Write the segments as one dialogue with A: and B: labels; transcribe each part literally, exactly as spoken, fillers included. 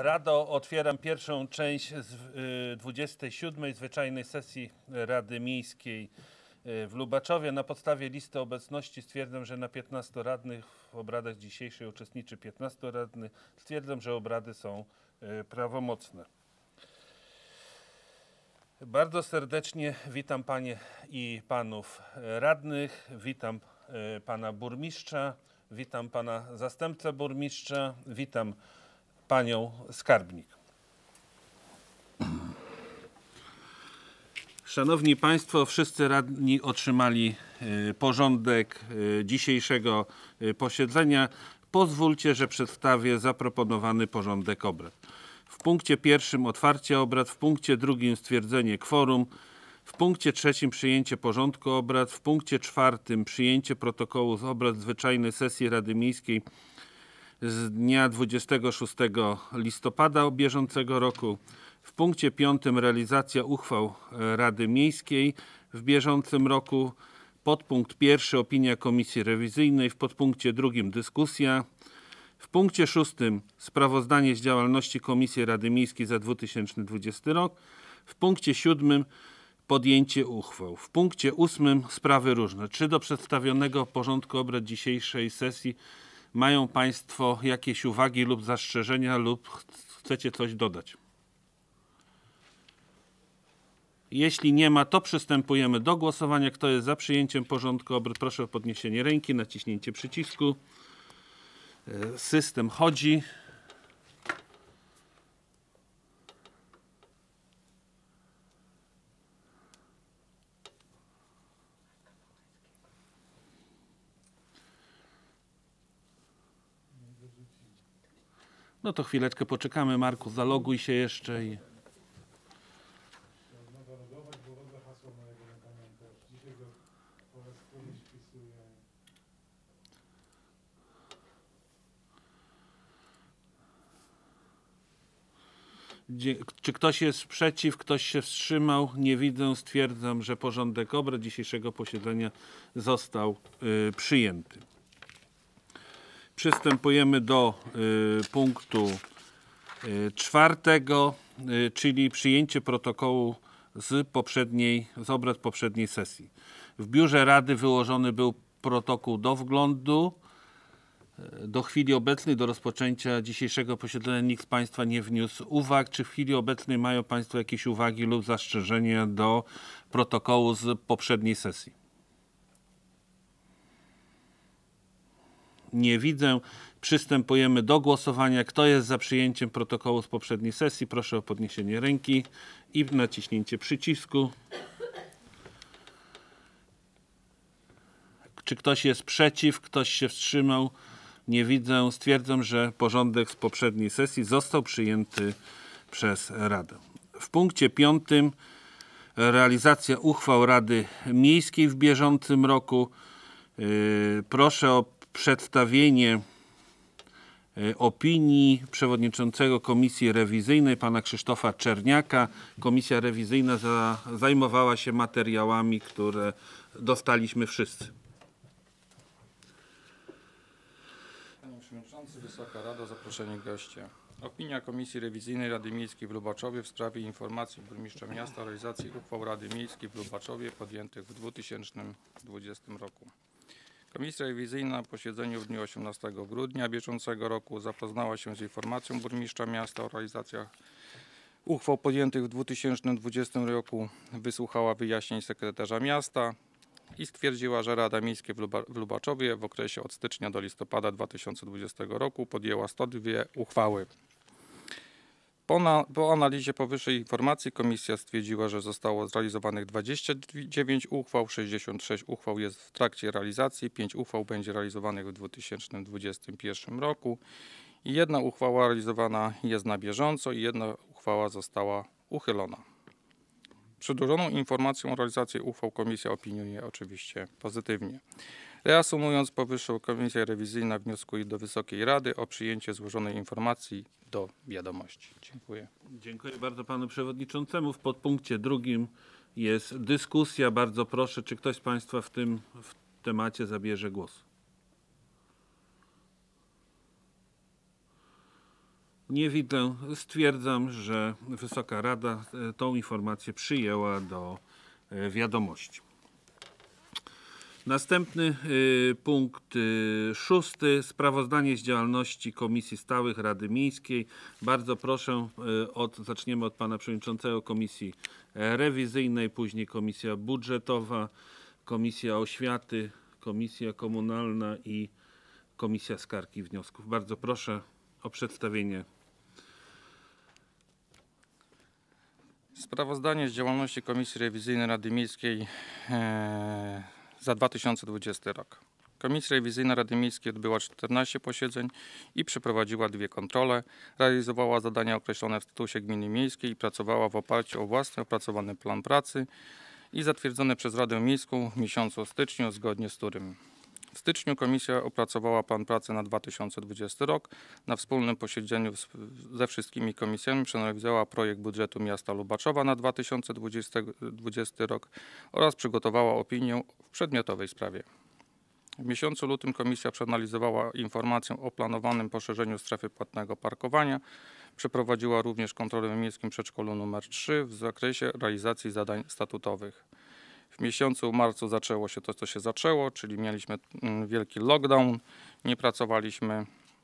A: Rado, otwieram pierwszą część z dwudziestej siódmej zwyczajnej sesji Rady Miejskiej w Lubaczowie. Na podstawie listy obecności stwierdzam, że na piętnastu radnych w obradach dzisiejszej uczestniczy piętnastu radnych. Stwierdzam, że obrady są prawomocne. Bardzo serdecznie witam panie i panów radnych, witam pana burmistrza, witam pana zastępcę burmistrza, witam panią skarbnik. Szanowni państwo, wszyscy radni otrzymali porządek dzisiejszego posiedzenia. Pozwólcie, że przedstawię zaproponowany porządek obrad. W punkcie pierwszym otwarcie obrad, w punkcie drugim stwierdzenie kworum, w punkcie trzecim przyjęcie porządku obrad, w punkcie czwartym przyjęcie protokołu z obrad zwyczajnej sesji Rady Miejskiej z dnia dwudziestego szóstego listopada bieżącego roku. W punkcie piątym realizacja uchwał Rady Miejskiej w bieżącym roku. Podpunkt pierwszy opinia Komisji Rewizyjnej. W podpunkcie drugim dyskusja. W punkcie szóstym sprawozdanie z działalności Komisji Rady Miejskiej za dwa tysiące dwudziesty rok. W punkcie siódmym podjęcie uchwał. W punkcie ósmym sprawy różne. Czy do przedstawionego porządku obrad dzisiejszej sesji mają państwo jakieś uwagi lub zastrzeżenia lub chcecie coś dodać? Jeśli nie ma, to przystępujemy do głosowania. Kto jest za przyjęciem porządku obrad, proszę o podniesienie ręki, naciśnięcie przycisku. System chodzi. No to chwileczkę poczekamy. Marku, zaloguj się jeszcze i... Czy ktoś jest przeciw? Ktoś się wstrzymał? Nie widzę. Stwierdzam, że porządek obrad dzisiejszego posiedzenia został y, przyjęty. Przystępujemy do y, punktu y, czwartego, y, czyli przyjęcie protokołu z poprzedniej, z obrad poprzedniej sesji. W biurze Rady wyłożony był protokół do wglądu. Do chwili obecnej, do rozpoczęcia dzisiejszego posiedzenia nikt z państwa nie wniósł uwag. Czy w chwili obecnej mają państwo jakieś uwagi lub zastrzeżenia do protokołu z poprzedniej sesji? Nie widzę. Przystępujemy do głosowania. Kto jest za przyjęciem protokołu z poprzedniej sesji? Proszę o podniesienie ręki i naciśnięcie przycisku. Czy ktoś jest przeciw? Ktoś się wstrzymał? Nie widzę. Stwierdzam, że porządek z poprzedniej sesji został przyjęty przez Radę. W punkcie piątym realizacja uchwał Rady Miejskiej w bieżącym roku. Yy, proszę o przedstawienie yy, opinii przewodniczącego Komisji Rewizyjnej, pana Krzysztofa Czerniaka. Komisja Rewizyjna za, zajmowała się materiałami, które dostaliśmy wszyscy.
B: Panie Przewodniczący, Wysoka Rado, zaproszeni goście. Opinia Komisji Rewizyjnej Rady Miejskiej w Lubaczowie w sprawie informacji burmistrza miasta o realizacji uchwał Rady Miejskiej w Lubaczowie podjętych w dwa tysiące dwudziestym roku. Komisja Rewizyjna na posiedzeniu w dniu osiemnastego grudnia bieżącego roku zapoznała się z informacją burmistrza miasta o realizacjach uchwał podjętych w dwa tysiące dwudziestym roku, wysłuchała wyjaśnień sekretarza miasta i stwierdziła, że Rada Miejska w, Luba, w Lubaczowie w okresie od stycznia do listopada dwa tysiące dwudziestego roku podjęła sto dwie uchwały. Po, na, po analizie powyższej informacji komisja stwierdziła, że zostało zrealizowanych dwadzieścia dziewięć uchwał, sześćdziesiąt sześć uchwał jest w trakcie realizacji, pięć uchwał będzie realizowanych w dwa tysiące dwudziestym pierwszym roku i jedna uchwała realizowana jest na bieżąco i jedna uchwała została uchylona. Przedłożoną informacją o realizacji uchwał komisja opiniuje oczywiście pozytywnie. Reasumując powyższą, Komisja Rewizyjna wnioskuje do Wysokiej Rady o przyjęcie złożonej informacji do wiadomości. Dziękuję.
A: Dziękuję bardzo panu przewodniczącemu. W podpunkcie drugim jest dyskusja. Bardzo proszę, czy ktoś z państwa w tym w temacie zabierze głos? Nie widzę. Stwierdzam, że Wysoka Rada tą informację przyjęła do wiadomości. Następny y, punkt y, szósty. Sprawozdanie z działalności Komisji Stałych Rady Miejskiej. Bardzo proszę, y, od, zaczniemy od pana przewodniczącego Komisji Rewizyjnej, później Komisja Budżetowa, Komisja Oświaty, Komisja Komunalna i Komisja Skarg i Wniosków. Bardzo proszę o przedstawienie.
B: Sprawozdanie z działalności Komisji Rewizyjnej Rady Miejskiej e, za dwa tysiące dwudziesty rok. Komisja Rewizyjna Rady Miejskiej odbyła czternaście posiedzeń i przeprowadziła dwie kontrole, realizowała zadania określone w statucie gminy miejskiej i pracowała w oparciu o własny opracowany plan pracy i zatwierdzony przez Radę Miejską w miesiącu styczniu, zgodnie z którym w styczniu komisja opracowała plan pracy na dwa tysiące dwudziesty rok. Na wspólnym posiedzeniu ze wszystkimi komisjami przeanalizowała projekt budżetu miasta Lubaczowa na dwa tysiące dwudziesty rok oraz przygotowała opinię w przedmiotowej sprawie. W miesiącu lutym komisja przeanalizowała informację o planowanym poszerzeniu strefy płatnego parkowania. Przeprowadziła również kontrolę w miejskim przedszkolu numer trzy w zakresie realizacji zadań statutowych. W miesiącu marcu zaczęło się to, co się zaczęło, czyli mieliśmy wielki lockdown, nie pracowaliśmy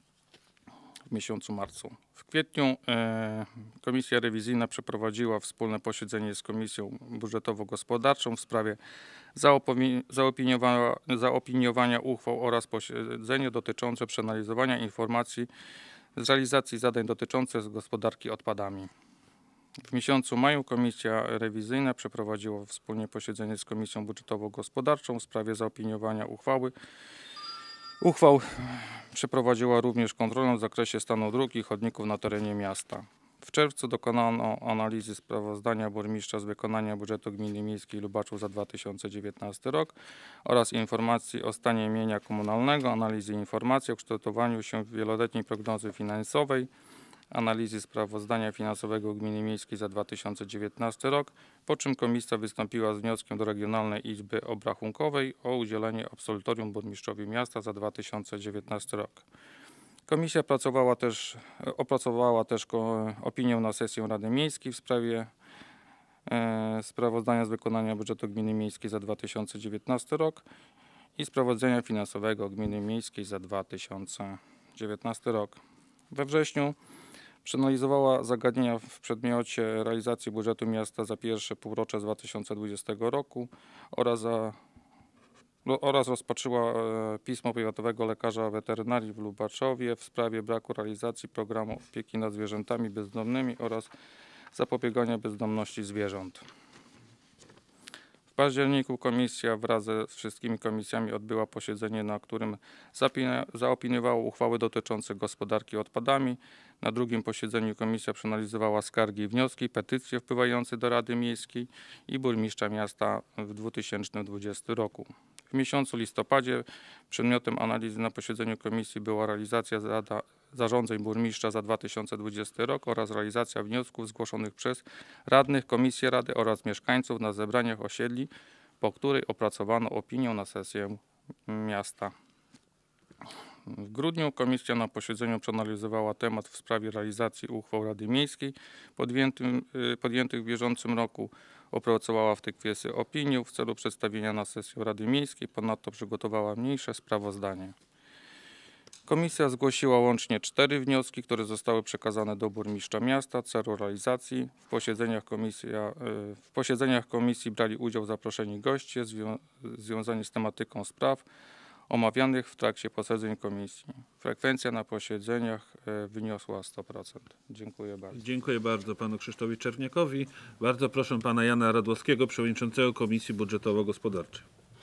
B: w miesiącu marcu. W kwietniu e, Komisja Rewizyjna przeprowadziła wspólne posiedzenie z Komisją Budżetowo-Gospodarczą w sprawie zaopini zaopiniowania, zaopiniowania uchwał oraz posiedzenie dotyczące przeanalizowania informacji z realizacji zadań dotyczących gospodarki odpadami. W miesiącu maju Komisja Rewizyjna przeprowadziła wspólnie posiedzenie z Komisją Budżetowo-Gospodarczą w sprawie zaopiniowania uchwały. Uchwał przeprowadziła również kontrolę w zakresie stanu dróg i chodników na terenie miasta. W czerwcu dokonano analizy sprawozdania burmistrza z wykonania budżetu gminy miejskiej Lubaczów za dwa tysiące dziewiętnasty rok oraz informacji o stanie mienia komunalnego, analizy informacji o kształtowaniu się wieloletniej prognozy finansowej, analizy sprawozdania finansowego gminy miejskiej za dwa tysiące dziewiętnasty rok, po czym komisja wystąpiła z wnioskiem do Regionalnej Izby Obrachunkowej o udzielenie absolutorium burmistrzowi miasta za dwa tysiące dziewiętnasty rok. Komisja pracowała też, opracowała też opinię na sesję Rady Miejskiej w sprawie e, sprawozdania z wykonania budżetu gminy miejskiej za dwa tysiące dziewiętnasty rok i sprawozdania finansowego gminy miejskiej za dwa tysiące dziewiętnasty rok. We wrześniu przeanalizowała zagadnienia w przedmiocie realizacji budżetu miasta za pierwsze półrocze dwa tysiące dwudziestego roku oraz, za, oraz rozpatrzyła pismo powiatowego lekarza weterynarii w Lubaczowie w sprawie braku realizacji programu opieki nad zwierzętami bezdomnymi oraz zapobiegania bezdomności zwierząt. W październiku komisja wraz ze wszystkimi komisjami odbyła posiedzenie, na którym zaopiniowała uchwały dotyczące gospodarki odpadami. Na drugim posiedzeniu komisja przeanalizowała skargi i wnioski, petycje wpływające do Rady Miejskiej i burmistrza miasta w dwa tysiące dwudziestym roku. W miesiącu listopadzie przedmiotem analizy na posiedzeniu komisji była realizacja zada, zarządzeń burmistrza za dwa tysiące dwudziesty rok oraz realizacja wniosków zgłoszonych przez radnych, komisję rady oraz mieszkańców na zebraniach osiedli, po której opracowano opinię na sesję miasta. W grudniu komisja na posiedzeniu przeanalizowała temat w sprawie realizacji uchwał Rady Miejskiej podjętych w bieżącym roku. Opracowała w tej kwestii opinię w celu przedstawienia na sesję Rady Miejskiej. Ponadto przygotowała mniejsze sprawozdanie. Komisja zgłosiła łącznie cztery wnioski, które zostały przekazane do burmistrza miasta w celu realizacji. W posiedzeniach, komisja, w posiedzeniach komisji brali udział zaproszeni goście zwią związani z tematyką spraw omawianych w trakcie posiedzeń komisji. Frekwencja na posiedzeniach wyniosła sto procent. Dziękuję bardzo.
A: Dziękuję bardzo panu Krzysztofowi Czerniakowi. Bardzo proszę pana Jana Radłowskiego, przewodniczącego Komisji Budżetowo-Gospodarczej.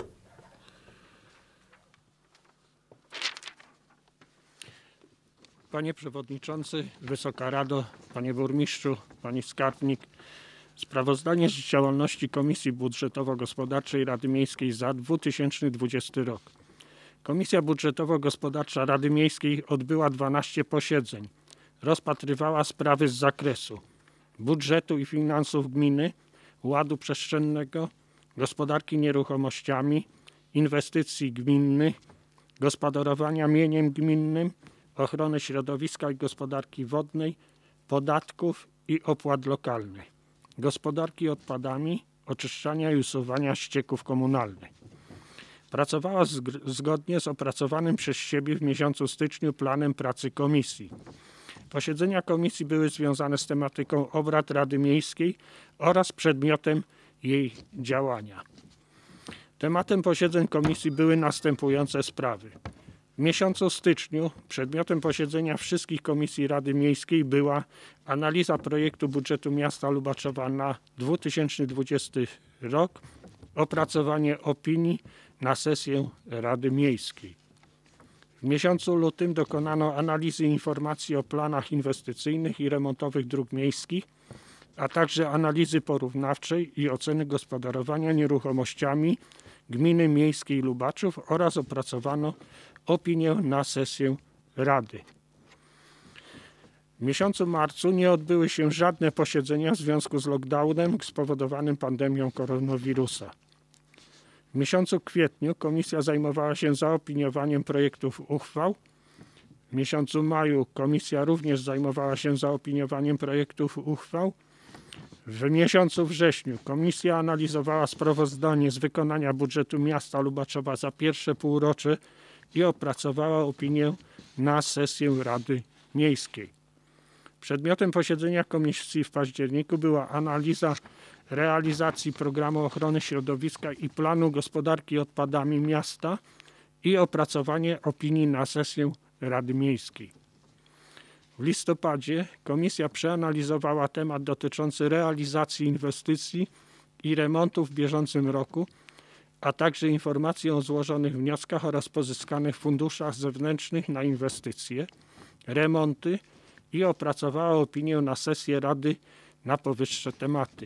C: Panie Przewodniczący, Wysoka Rado, Panie Burmistrzu, Pani Skarbnik. Sprawozdanie z działalności Komisji Budżetowo-Gospodarczej Rady Miejskiej za dwa tysiące dwudziesty rok. Komisja Budżetowo-Gospodarcza Rady Miejskiej odbyła dwanaście posiedzeń. Rozpatrywała sprawy z zakresu budżetu i finansów gminy, ładu przestrzennego, gospodarki nieruchomościami, inwestycji gminnych, gospodarowania mieniem gminnym, ochrony środowiska i gospodarki wodnej, podatków i opłat lokalnych, gospodarki odpadami, oczyszczania i usuwania ścieków komunalnych. Pracowała zgodnie z opracowanym przez siebie w miesiącu styczniu planem pracy komisji. Posiedzenia komisji były związane z tematyką obrad Rady Miejskiej oraz przedmiotem jej działania. Tematem posiedzeń komisji były następujące sprawy. W miesiącu styczniu przedmiotem posiedzenia wszystkich komisji Rady Miejskiej była analiza projektu budżetu miasta Lubaczowa na dwa tysiące dwudziesty rok, opracowanie opinii na sesję Rady Miejskiej. W miesiącu lutym dokonano analizy informacji o planach inwestycyjnych i remontowych dróg miejskich, a także analizy porównawczej i oceny gospodarowania nieruchomościami Gminy Miejskiej Lubaczów oraz opracowano opinię na sesję Rady. W miesiącu marcu nie odbyły się żadne posiedzenia w związku z lockdownem spowodowanym pandemią koronawirusa. W miesiącu kwietniu komisja zajmowała się zaopiniowaniem projektów uchwał. W miesiącu maju komisja również zajmowała się zaopiniowaniem projektów uchwał. W miesiącu wrześniu komisja analizowała sprawozdanie z wykonania budżetu miasta Lubaczowa za pierwsze półrocze i opracowała opinię na sesję Rady Miejskiej. Przedmiotem posiedzenia komisji w październiku była analiza realizacji programu ochrony środowiska i planu gospodarki odpadami miasta i opracowanie opinii na sesję Rady Miejskiej. W listopadzie komisja przeanalizowała temat dotyczący realizacji inwestycji i remontów w bieżącym roku, a także informacje o złożonych wnioskach oraz pozyskanych funduszach zewnętrznych na inwestycje, remonty i opracowała opinię na sesję Rady na powyższe tematy.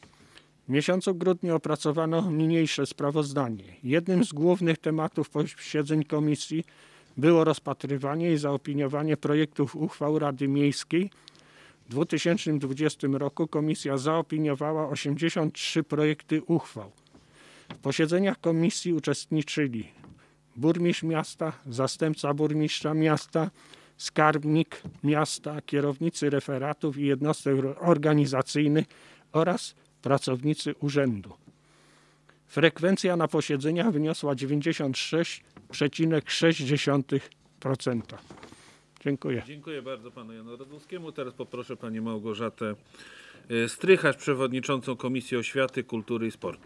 C: W miesiącu grudniu opracowano niniejsze sprawozdanie. Jednym z głównych tematów posiedzeń komisji było rozpatrywanie i zaopiniowanie projektów uchwał Rady Miejskiej. W dwa tysiące dwudziestym roku komisja zaopiniowała osiemdziesiąt trzy projekty uchwał. W posiedzeniach komisji uczestniczyli burmistrz miasta, zastępca burmistrza miasta, skarbnik miasta, kierownicy referatów i jednostek organizacyjnych oraz pracownicy urzędu. Frekwencja na posiedzeniach wyniosła dziewięćdziesiąt sześć przecinek sześć procent. Dziękuję.
A: Dziękuję bardzo panu Janu Radulskiemu. Teraz poproszę panią Małgorzatę Strychacz, przewodniczącą Komisji Oświaty, Kultury i Sportu.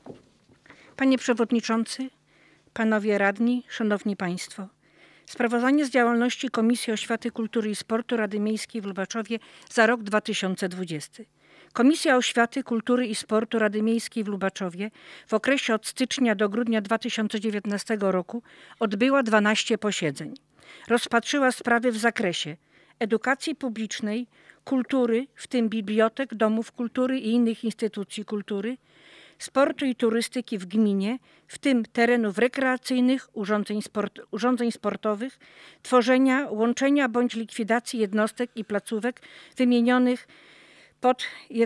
D: Panie Przewodniczący, Panowie Radni, Szanowni Państwo. Sprawozdanie z działalności Komisji Oświaty, Kultury i Sportu Rady Miejskiej w Lubaczowie za rok dwa tysiące dwudziesty. Komisja Oświaty, Kultury i Sportu Rady Miejskiej w Lubaczowie w okresie od stycznia do grudnia dwa tysiące dziewiętnastego roku odbyła dwanaście posiedzeń. Rozpatrzyła sprawy w zakresie edukacji publicznej, kultury, w tym bibliotek, domów kultury i innych instytucji kultury, sportu i turystyki w gminie, w tym terenów rekreacyjnych, urządzeń, sport, urządzeń sportowych, tworzenia, łączenia bądź likwidacji jednostek i placówek wymienionych pod y,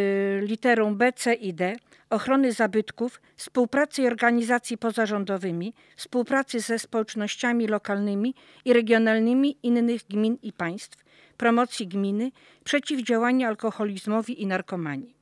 D: literą B, C i D, ochrony zabytków, współpracy i organizacji pozarządowymi, współpracy ze społecznościami lokalnymi i regionalnymi innych gmin i państw, promocji gminy, przeciwdziałania alkoholizmowi i narkomanii.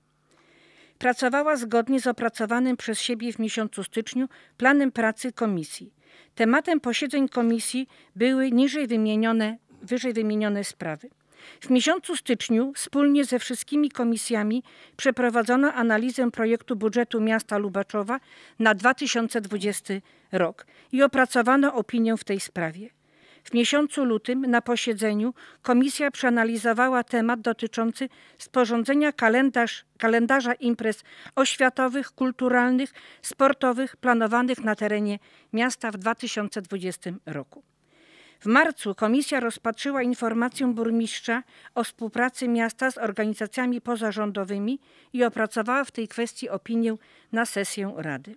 D: Pracowała zgodnie z opracowanym przez siebie w miesiącu styczniu planem pracy komisji. Tematem posiedzeń komisji były niżej wymienione, wyżej wymienione sprawy. W miesiącu styczniu wspólnie ze wszystkimi komisjami przeprowadzono analizę projektu budżetu miasta Lubaczowa na dwa tysiące dwudziesty rok i opracowano opinię w tej sprawie. W miesiącu lutym na posiedzeniu komisja przeanalizowała temat dotyczący sporządzenia kalendarz, kalendarza imprez oświatowych, kulturalnych, sportowych planowanych na terenie miasta w dwa tysiące dwudziestym roku. W marcu komisja rozpatrzyła informację burmistrza o współpracy miasta z organizacjami pozarządowymi i opracowała w tej kwestii opinię na sesję Rady.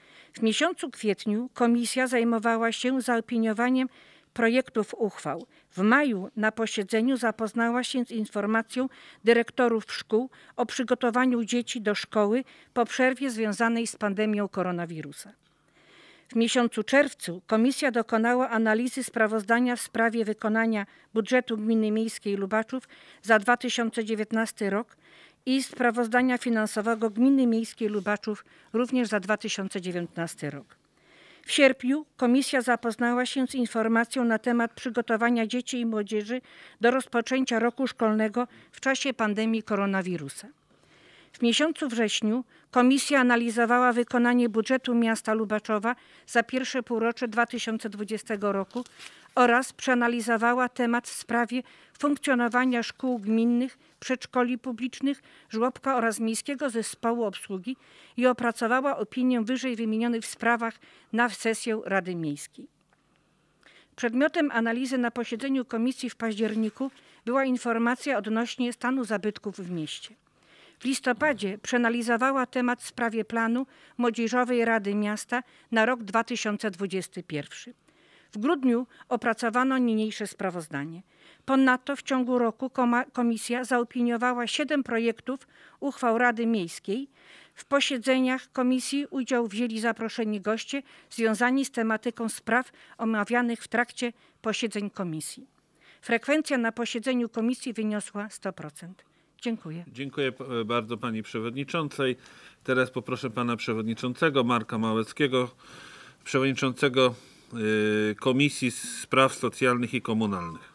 D: W miesiącu kwietniu komisja zajmowała się zaopiniowaniem projektów uchwał. W maju na posiedzeniu zapoznała się z informacją dyrektorów szkół o przygotowaniu dzieci do szkoły po przerwie związanej z pandemią koronawirusa. W miesiącu czerwcu komisja dokonała analizy sprawozdania w sprawie wykonania budżetu Gminy Miejskiej Lubaczów za dwa tysiące dziewiętnasty rok i sprawozdania finansowego Gminy Miejskiej Lubaczów również za dwa tysiące dziewiętnasty rok. W sierpniu komisja zapoznała się z informacją na temat przygotowania dzieci i młodzieży do rozpoczęcia roku szkolnego w czasie pandemii koronawirusa. W miesiącu wrześniu komisja analizowała wykonanie budżetu miasta Lubaczowa za pierwsze półrocze dwa tysiące dwudziestego roku oraz przeanalizowała temat w sprawie funkcjonowania szkół gminnych, przedszkoli publicznych, żłobka oraz Miejskiego Zespołu Obsługi i opracowała opinię wyżej wymienionych w sprawach na sesję Rady Miejskiej. Przedmiotem analizy na posiedzeniu komisji w październiku była informacja odnośnie stanu zabytków w mieście. W listopadzie przeanalizowała temat w sprawie planu Młodzieżowej Rady Miasta na rok dwa tysiące dwudziesty pierwszy. W grudniu opracowano niniejsze sprawozdanie. Ponadto w ciągu roku komisja zaopiniowała siedem projektów uchwał Rady Miejskiej. W posiedzeniach komisji udział wzięli zaproszeni goście związani z tematyką spraw omawianych w trakcie posiedzeń komisji. Frekwencja na posiedzeniu komisji wyniosła sto procent. Dziękuję.
A: Dziękuję bardzo pani przewodniczącej. Teraz poproszę pana przewodniczącego Marka Małeckiego, przewodniczącego Komisji Spraw Socjalnych i Komunalnych.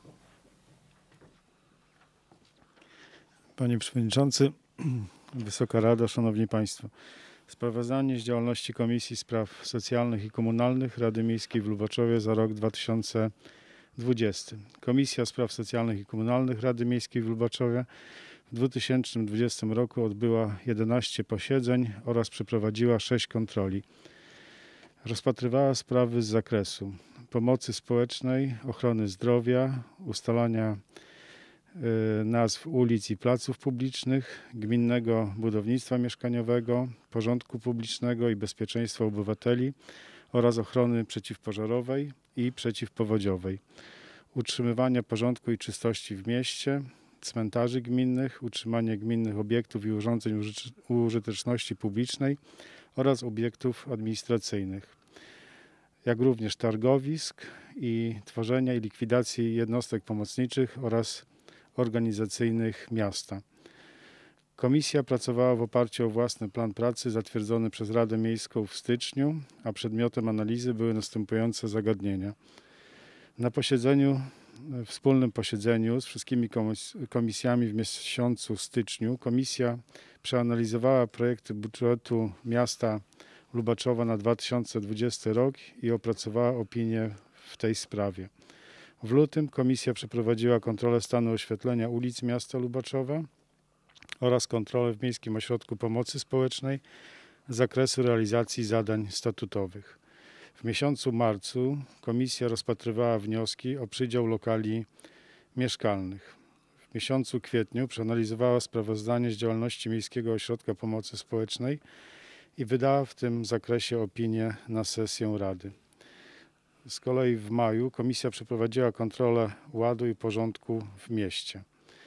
E: Panie Przewodniczący, Wysoka Rado, Szanowni Państwo. Sprawozdanie z działalności Komisji Spraw Socjalnych i Komunalnych Rady Miejskiej w Lubaczowie za rok dwa tysiące dwudziesty. Komisja Spraw Socjalnych i Komunalnych Rady Miejskiej w Lubaczowie w dwa tysiące dwudziestym roku odbyła jedenaście posiedzeń oraz przeprowadziła sześć kontroli. Rozpatrywała sprawy z zakresu pomocy społecznej, ochrony zdrowia, ustalania y, nazw ulic i placów publicznych, gminnego budownictwa mieszkaniowego, porządku publicznego i bezpieczeństwa obywateli oraz ochrony przeciwpożarowej i przeciwpowodziowej, utrzymywania porządku i czystości w mieście, cmentarzy gminnych, utrzymanie gminnych obiektów i urządzeń użyteczności publicznej oraz obiektów administracyjnych, jak również targowisk i tworzenia i likwidacji jednostek pomocniczych oraz organizacyjnych miasta. Komisja pracowała w oparciu o własny plan pracy zatwierdzony przez Radę Miejską w styczniu, a przedmiotem analizy były następujące zagadnienia. Na posiedzeniu, wspólnym posiedzeniu z wszystkimi komisjami w miesiącu styczniu komisja przeanalizowała projekty budżetu miasta Lubaczowa na dwa tysiące dwudziesty rok i opracowała opinię w tej sprawie. W lutym komisja przeprowadziła kontrolę stanu oświetlenia ulic miasta Lubaczowa oraz kontrolę w Miejskim Ośrodku Pomocy Społecznej z zakresu realizacji zadań statutowych. W miesiącu marcu komisja rozpatrywała wnioski o przydział lokali mieszkalnych. W miesiącu kwietniu przeanalizowała sprawozdanie z działalności Miejskiego Ośrodka Pomocy Społecznej i wydała w tym zakresie opinię na sesję Rady. Z kolei w maju komisja przeprowadziła kontrolę ładu i porządku w mieście.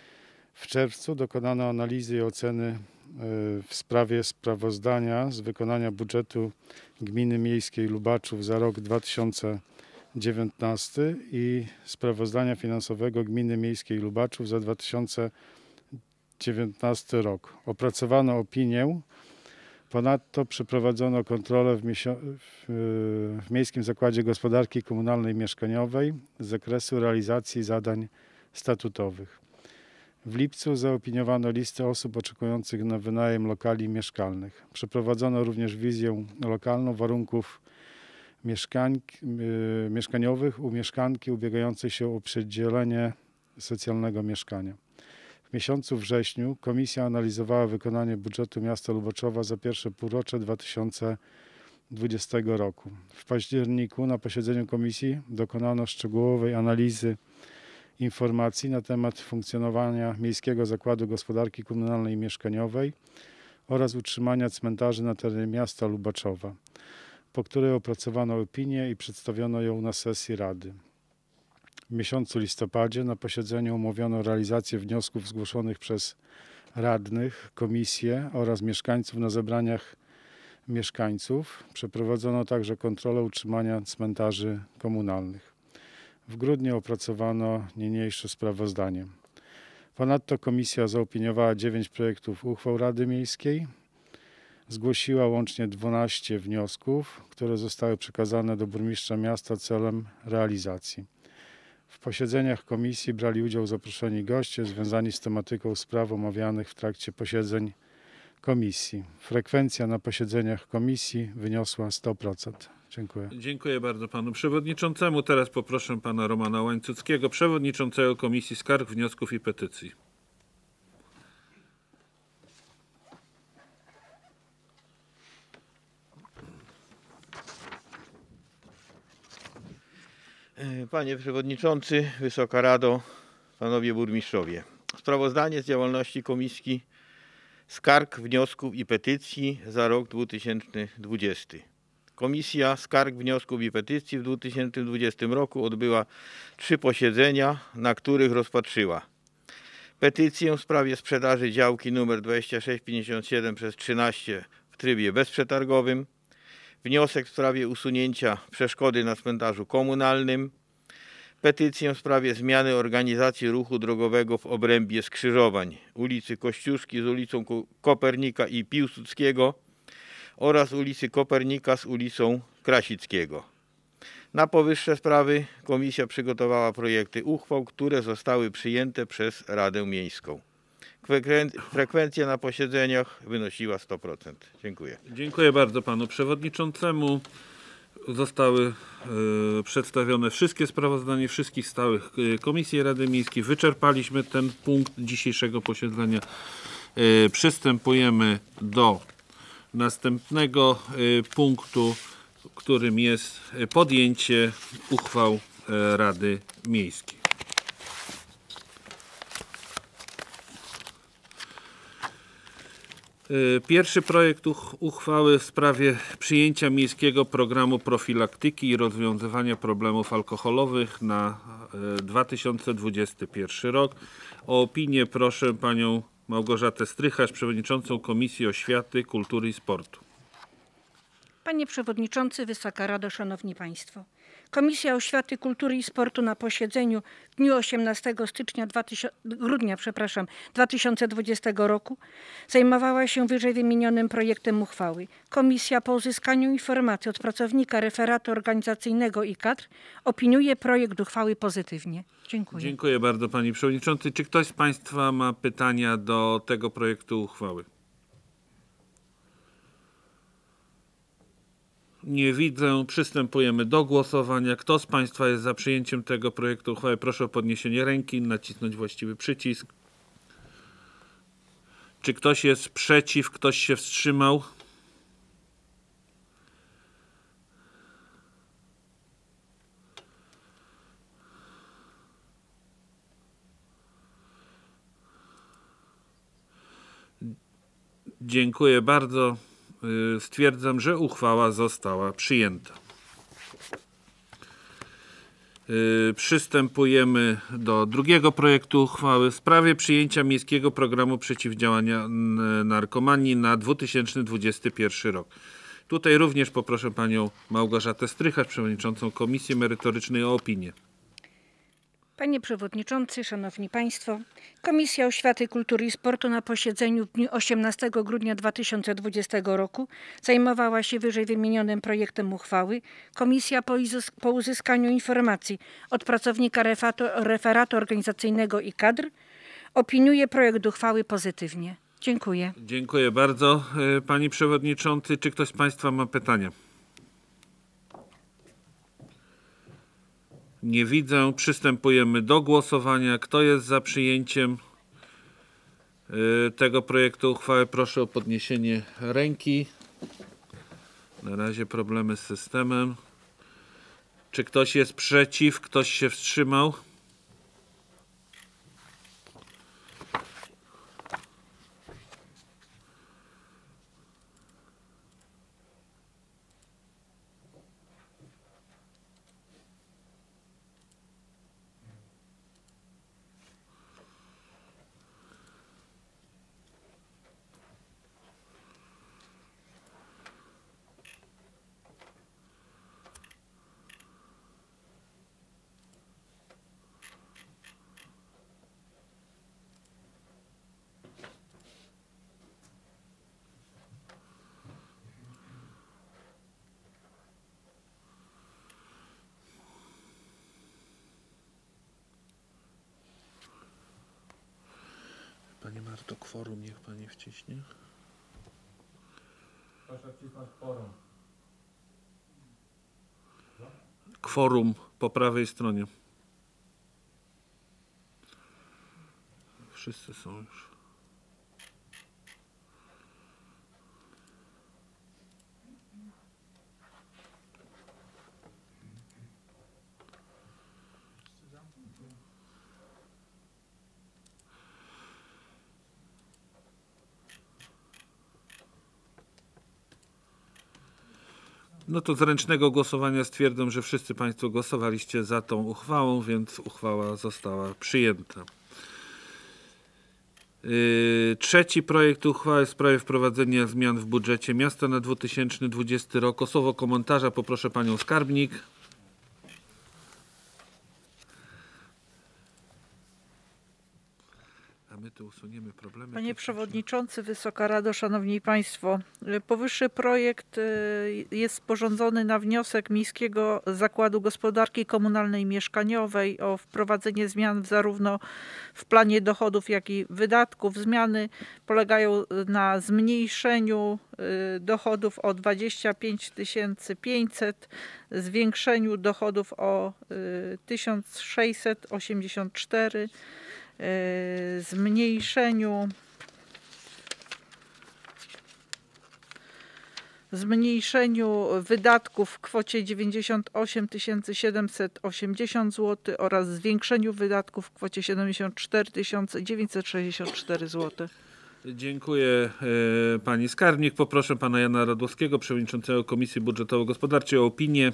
E: W czerwcu dokonano analizy i oceny w sprawie sprawozdania z wykonania budżetu Gminy Miejskiej Lubaczów za rok dwa tysiące dziewiętnasty i sprawozdania finansowego Gminy Miejskiej Lubaczów za dwa tysiące dziewiętnasty rok. Opracowano opinię. Ponadto przeprowadzono kontrolę w, w, w Miejskim Zakładzie Gospodarki Komunalnej i Mieszkaniowej z zakresu realizacji zadań statutowych. W lipcu zaopiniowano listę osób oczekujących na wynajem lokali mieszkalnych. Przeprowadzono również wizję lokalną warunków mieszkań, yy, mieszkaniowych u mieszkanki ubiegającej się o przydzielenie socjalnego mieszkania. W miesiącu wrześniu komisja analizowała wykonanie budżetu miasta Lubaczowa za pierwsze półrocze dwa tysiące dwudziestego roku. W październiku na posiedzeniu komisji dokonano szczegółowej analizy informacji na temat funkcjonowania Miejskiego Zakładu Gospodarki Komunalnej i Mieszkaniowej oraz utrzymania cmentarzy na terenie miasta Lubaczowa, po której opracowano opinię i przedstawiono ją na sesji Rady. W miesiącu listopadzie na posiedzeniu omówiono realizację wniosków zgłoszonych przez radnych, komisję oraz mieszkańców na zebraniach mieszkańców. Przeprowadzono także kontrolę utrzymania cmentarzy komunalnych. W grudniu opracowano niniejsze sprawozdanie. Ponadto komisja zaopiniowała dziewięć projektów uchwał Rady Miejskiej. Zgłosiła łącznie dwanaście wniosków, które zostały przekazane do burmistrza miasta celem realizacji. W posiedzeniach komisji brali udział zaproszeni goście związani z tematyką spraw omawianych w trakcie posiedzeń komisji. Frekwencja na posiedzeniach komisji wyniosła sto procent. Dziękuję.
A: Dziękuję bardzo panu przewodniczącemu. Teraz poproszę pana Romana Łańcuckiego, przewodniczącego Komisji Skarg, Wniosków i Petycji.
F: Panie Przewodniczący, Wysoka Rado, Panowie Burmistrzowie. Sprawozdanie z działalności Komisji Skarg, Wniosków i Petycji za rok dwa tysiące dwudziesty. Komisja Skarg, Wniosków i Petycji w dwa tysiące dwudziestym roku odbyła trzy posiedzenia, na których rozpatrzyła petycję w sprawie sprzedaży działki nr dwadzieścia sześć pięćdziesiąt siedem przez trzynaście w trybie bezprzetargowym, wniosek w sprawie usunięcia przeszkody na cmentarzu komunalnym, petycję w sprawie zmiany organizacji ruchu drogowego w obrębie skrzyżowań ulicy Kościuszki z ulicą Kopernika i Piłsudskiego oraz ulicy Kopernika z ulicą Krasickiego. Na powyższe sprawy komisja przygotowała projekty uchwał, które zostały przyjęte przez Radę Miejską. Frekwencja na posiedzeniach wynosiła sto procent. Dziękuję.
A: Dziękuję bardzo panu przewodniczącemu. Zostały y, przedstawione wszystkie sprawozdania wszystkich stałych y, komisji Rady Miejskiej. Wyczerpaliśmy ten punkt dzisiejszego posiedzenia. Y, przystępujemy do następnego y, punktu, którym jest podjęcie uchwał y, Rady Miejskiej. Pierwszy projekt uchwały w sprawie przyjęcia miejskiego programu profilaktyki i rozwiązywania problemów alkoholowych na dwa tysiące dwudziesty pierwszy rok. O opinię proszę panią Małgorzatę Strycharz, przewodniczącą Komisji Oświaty, Kultury i Sportu.
D: Panie Przewodniczący, Wysoka Rado, Szanowni Państwo. Komisja Oświaty, Kultury i Sportu na posiedzeniu w dniu osiemnastego stycznia grudnia przepraszam, dwa tysiące dwudziestego roku zajmowała się wyżej wymienionym projektem uchwały. Komisja po uzyskaniu informacji od pracownika referatu organizacyjnego i kadr opiniuje projekt uchwały pozytywnie. Dziękuję.
A: Dziękuję bardzo pani przewodniczący. Czy ktoś z państwa ma pytania do tego projektu uchwały? Nie widzę. Przystępujemy do głosowania. Kto z państwa jest za przyjęciem tego projektu uchwały? Proszę o podniesienie ręki i nacisnąć właściwy przycisk. Czy ktoś jest przeciw? Ktoś się wstrzymał? Dziękuję bardzo. Stwierdzam, że uchwała została przyjęta. Przystępujemy do drugiego projektu uchwały w sprawie przyjęcia miejskiego programu przeciwdziałania narkomanii na dwa tysiące dwudziesty pierwszy rok. Tutaj również poproszę panią Małgorzatę Strycharz, przewodniczącą Komisji Merytorycznej, o opinię.
D: Panie Przewodniczący, Szanowni Państwo, Komisja Oświaty, Kultury i Sportu na posiedzeniu w dniu osiemnastego grudnia dwa tysiące dwudziestego roku zajmowała się wyżej wymienionym projektem uchwały. Komisja po, po uzyskaniu informacji od pracownika referatu, referatu organizacyjnego i kadr opiniuje projekt uchwały pozytywnie. Dziękuję.
A: Dziękuję bardzo, pani przewodniczący. Czy ktoś z państwa ma pytania? Nie widzę. Przystępujemy do głosowania. Kto jest za przyjęciem y, tego projektu uchwały? Proszę o podniesienie ręki. Na razie problemy z systemem. Czy ktoś jest przeciw? Ktoś się wstrzymał? Pani Marto, kworum niech pani wciśnie.
B: Proszę wcisnąć kworum.
A: Kworum po prawej stronie. Wszyscy są już. No to z ręcznego głosowania stwierdzam, że wszyscy Państwo głosowaliście za tą uchwałą, więc uchwała została przyjęta. Yy, trzeci projekt uchwały w sprawie wprowadzenia zmian w budżecie miasta na dwa tysiące dwudziesty rok. O słowo komentarza poproszę Panią Skarbnik. A my tu usuniemy problemy.
G: Panie
A: techniczne.
G: Przewodniczący, Wysoka Rado, Szanowni Państwo. Powyższy projekt y, jest sporządzony na wniosek Miejskiego Zakładu Gospodarki Komunalnej i Mieszkaniowej o wprowadzenie zmian zarówno w planie dochodów, jak i wydatków. Zmiany polegają na zmniejszeniu y, dochodów o dwadzieścia pięć tysięcy pięćset, zwiększeniu dochodów o y, tysiąc sześćset osiemdziesiąt cztery, zmniejszeniu zmniejszeniu wydatków w kwocie dziewięćdziesiąt osiem tysięcy siedemset osiemdziesiąt złotych oraz zwiększeniu wydatków w kwocie siedemdziesiąt cztery tysiące dziewięćset sześćdziesiąt cztery złote.
A: Dziękuję e, Pani Skarbnik. Poproszę Pana Jana Radłowskiego, Przewodniczącego Komisji Budżetowo-Gospodarczej o opinię.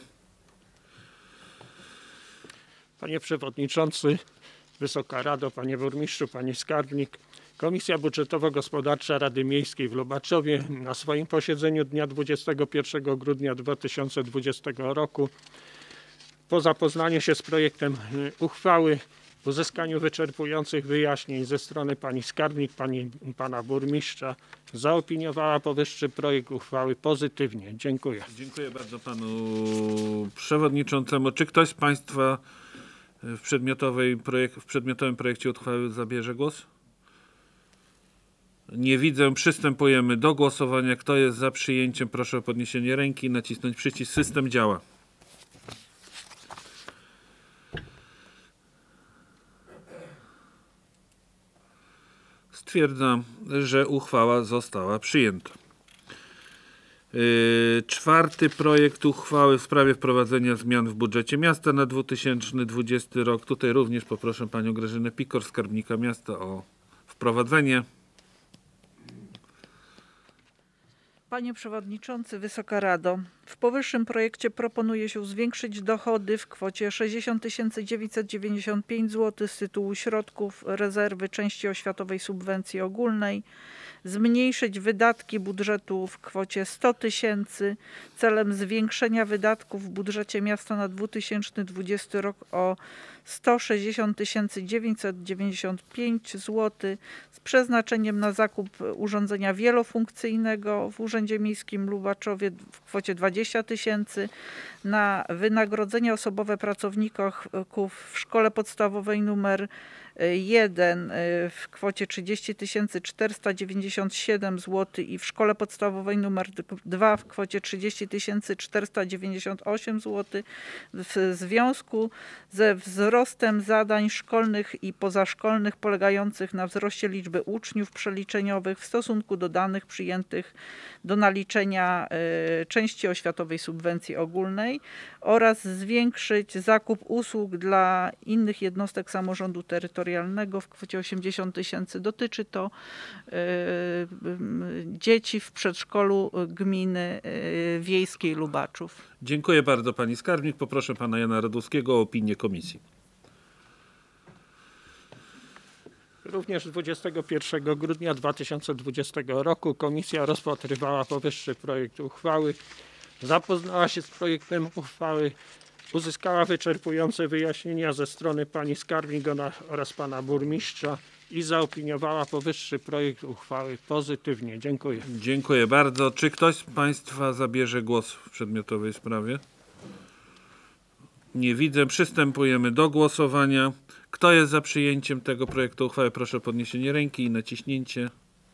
C: Panie Przewodniczący, Wysoka Rado, Panie Burmistrzu, Panie Skarbnik. Komisja Budżetowo-Gospodarcza Rady Miejskiej w Lubaczowie na swoim posiedzeniu dnia dwudziestego pierwszego grudnia dwa tysiące dwudziestego roku po zapoznaniu się z projektem uchwały, uzyskaniu wyczerpujących wyjaśnień ze strony Pani Skarbnik, pani, Pana Burmistrza zaopiniowała powyższy projekt uchwały pozytywnie. Dziękuję.
A: Dziękuję bardzo Panu Przewodniczącemu. Czy ktoś z Państwa w, przedmiotowej projek- w przedmiotowym projekcie uchwały zabierze głos? Nie widzę. Przystępujemy do głosowania. Kto jest za przyjęciem? Proszę o podniesienie ręki i nacisnąć przycisk. System działa. Stwierdzam, że uchwała została przyjęta. Yy, czwarty projekt uchwały w sprawie wprowadzenia zmian w budżecie miasta na dwa tysiące dwudziesty rok. Tutaj również poproszę Panią Grażynę Pikor, skarbnika miasta, o wprowadzenie.
G: Panie Przewodniczący, Wysoka Rado, w powyższym projekcie proponuje się zwiększyć dochody w kwocie sześćdziesiąt tysięcy dziewięćset dziewięćdziesiąt pięć złotych z tytułu środków rezerwy części oświatowej subwencji ogólnej, zmniejszyć wydatki budżetu w kwocie sto tysięcy celem zwiększenia wydatków w budżecie miasta na dwa tysiące dwudziesty rok o sto sześćdziesiąt tysięcy dziewięćset dziewięćdziesiąt pięć złotych z przeznaczeniem na zakup urządzenia wielofunkcyjnego w Urzędzie Miejskim w Lubaczowie w kwocie dwadzieścia tysięcy, na wynagrodzenia osobowe pracowników w szkole podstawowej numer jeden w kwocie trzydzieści tysięcy czterysta dziewięćdziesiąt siedem złotych i w szkole podstawowej numer dwa w kwocie trzydzieści tysięcy czterysta dziewięćdziesiąt osiem złotych w związku ze wzrostem zadań szkolnych i pozaszkolnych polegających na wzroście liczby uczniów przeliczeniowych w stosunku do danych przyjętych do naliczenia y, części oświatowej subwencji ogólnej oraz zwiększyć zakup usług dla innych jednostek samorządu terytorialnego w kwocie osiemdziesiąt tysięcy. Dotyczy to y, y, dzieci w przedszkolu gminy y, wiejskiej Lubaczów.
A: Dziękuję bardzo Pani Skarbnik. Poproszę Pana Jana Radłowskiego o opinię komisji.
C: Również dwudziestego pierwszego grudnia dwa tysiące dwudziestego roku komisja rozpatrywała powyższy projekt uchwały, zapoznała się z projektem uchwały, uzyskała wyczerpujące wyjaśnienia ze strony Pani Skarbnik oraz Pana Burmistrza i zaopiniowała powyższy projekt uchwały pozytywnie. Dziękuję.
A: Dziękuję bardzo. Czy ktoś z Państwa zabierze głos w przedmiotowej sprawie? Nie widzę. Przystępujemy do głosowania. Kto jest za przyjęciem tego projektu uchwały? Proszę o podniesienie ręki i naciśnięcie.